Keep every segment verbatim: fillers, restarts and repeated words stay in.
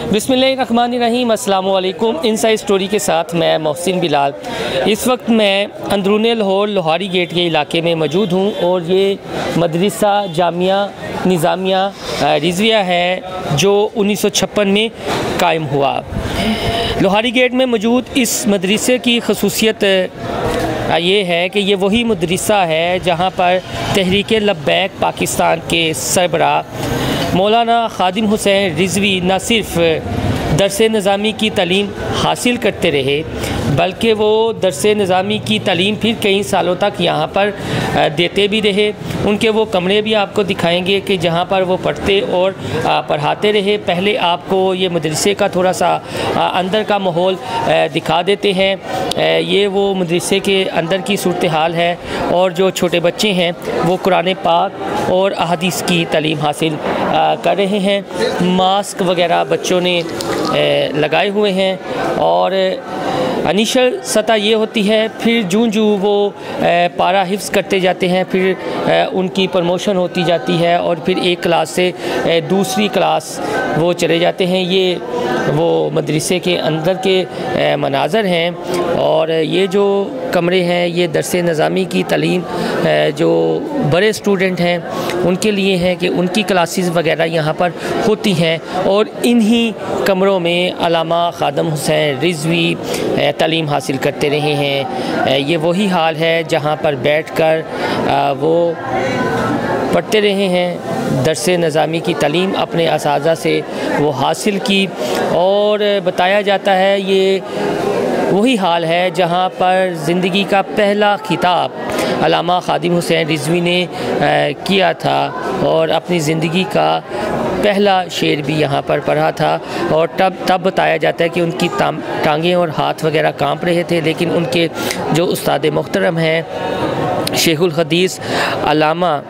बिस्मिल्लाहिर्रहमानिर्रहीम, अस्सलामु अलैकुम। इनसाइड स्टोरी के साथ मैं मोहसिन बिलाल। इस वक्त मैं अंदरून लाहौर लोहारी गेट के इलाके में मौजूद हूँ और ये मदरसा जामिया निज़ामिया रिज़विया है जो उन्नीस सौ छप्पन में कायम हुआ। लोहारी गेट में मौजूद इस मदरसे की खसूसियत ये है कि ये वही मदरसा है जहाँ पर तहरीक लब्बैक पाकिस्तान के सरबरा मौलाना खादिम हुसैन रिज़वी न सिर्फ़ दरस निज़ामी की तालीम हासिल करते रहे बल्कि वो दरस निज़ामी की तालीम फिर कई सालों तक यहाँ पर देते भी रहे। उनके वो कमरे भी आपको दिखाएंगे कि जहाँ पर वो पढ़ते और पढ़ाते रहे। पहले आपको ये मदरसे का थोड़ा सा अंदर का माहौल दिखा देते हैं। ये वो मदरसे के अंदर की सूरत हाल है और जो छोटे बच्चे हैं वो कुरान पाक और अहादीस की तालीम हासिल कर रहे हैं। मास्क वगैरह बच्चों ने लगाए हुए हैं और इनिशियल सतह ये होती है, फिर जूँ जूँ वो पारा हिफ्ज़ करते जाते हैं फिर उनकी प्रमोशन होती जाती है और फिर एक क्लास से दूसरी क्लास वो चले जाते हैं। ये वो मदरसे के अंदर के मनाज़र हैं और ये जो कमरे हैं ये दरस निज़ामी की तालीम जो बड़े स्टूडेंट हैं उनके लिए हैं कि उनकी क्लासेस वगैरह यहाँ पर होती हैं और इन्हीं कमरों में अल्लामा खादिम हुसैन रिज़वी तालीम हासिल करते रहे हैं। ये वही हाल है जहाँ पर बैठकर वो पढ़ते रहे हैं। दरस निज़ामी की तालीम अपने असातिज़ा से वो हासिल की और बताया जाता है ये वही हाल है जहाँ पर ज़िंदगी का पहला खिताब अल्लामा खादिम हुसैन रिज़वी ने किया था और अपनी ज़िंदगी का पहला शेर भी यहाँ पर पढ़ा था। और तब तब बताया जाता है कि उनकी टांगें और हाथ वगैरह कांप रहे थे, लेकिन उनके जो उस्ताद मोहतरम हैं शेखुल हदीस अल्लामा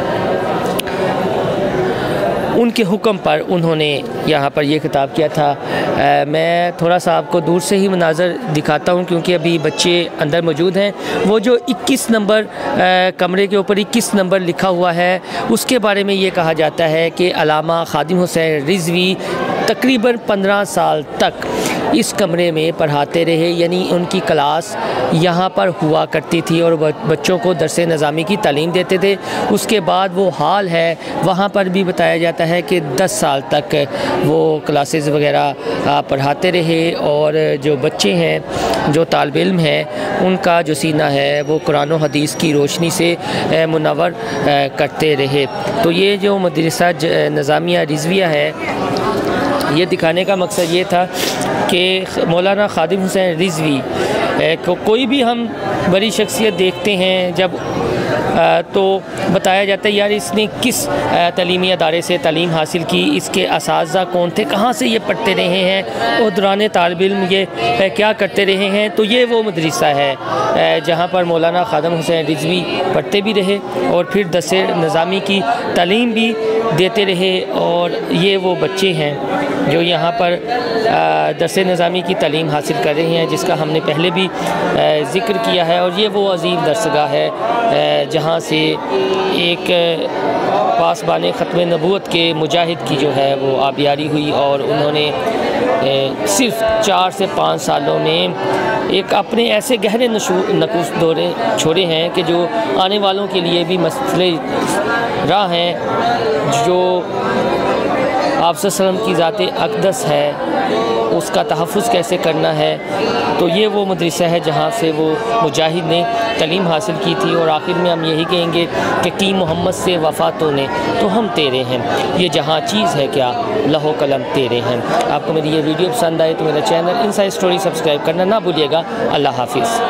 उनके हुक्म पर उन्होंने यहाँ पर ये खिताब किया था। आ, मैं थोड़ा सा आपको दूर से ही मनाज़र दिखाता हूँ क्योंकि अभी बच्चे अंदर मौजूद हैं। वो जो इक्कीस नंबर आ, कमरे के ऊपर इक्कीस नंबर लिखा हुआ है उसके बारे में ये कहा जाता है कि अल्लामा खादिम हुसैन रिज़वी तकरीबन पंद्रह साल तक इस कमरे में पढ़ाते रहे, यानी उनकी क्लास यहाँ पर हुआ करती थी और बच्चों को दरस निज़ामी की तालीम देते थे। उसके बाद वो हाल है वहाँ पर भी बताया जाता है कि दस साल तक वो क्लासेस वगैरह पढ़ाते रहे और जो बच्चे हैं जो तालिब इल्म हैं उनका जो सीना है वो कुरान और हदीस की रोशनी से मुनव्वर करते रहे। तो ये जो मदरसा निज़ामिया रिज़विया है ये दिखाने का मकसद ये था कि मौलाना खादिम हुसैन रिज़वी को कोई भी हम बड़ी शख्सियत देखते हैं जब आ, तो बताया जाता है यार इसने किस तालीमी अदारे से तालीम हासिल की, इसके असातिज़ा कौन थे, कहाँ से ये पढ़ते रहे हैं और दौरान तालिब इल्म ये क्या करते रहे हैं। तो ये वो मदरसा है जहाँ पर मौलाना खादिम हुसैन रिज़वी पढ़ते भी रहे और फिर दरस निज़ामी की तालीम भी देते रहे। और ये वो बच्चे हैं जो यहाँ पर दरस निज़ामी की तालीम हासिल कर रहे हैं जिसका हमने पहले भी ज़िक्र किया है। और ये वो अजीम दरसगाह है जहाँ से एक पासबान ख़त्म नबूवत के मुजाहिद की जो है वो आबियारी हुई और उन्होंने सिर्फ़ चार से पाँच सालों में एक अपने ऐसे गहरे नकूस दौरे छोड़े हैं कि जो आने वालों के लिए भी मसले राह हैं। जो आप सल्लम की ज़ात अक़दस है उसका तहफ़्फ़ुज़ कैसे करना है, तो ये वो मदरसा है जहाँ से वो मुजाहिद ने तालीम हासिल की थी। और आखिर में हम यही कहेंगे कि की मोहम्मद से वफ़ातों ने तो हम तेरे हैं, ये जहाँ चीज़ है क्या लहो कलम तेरे हैं। आपको मेरी ये वीडियो पसंद आए तो मेरा चैनल इनसाइड स्टोरी सब्सक्राइब करना ना भूलिएगा। अल्लाह हाफिज़।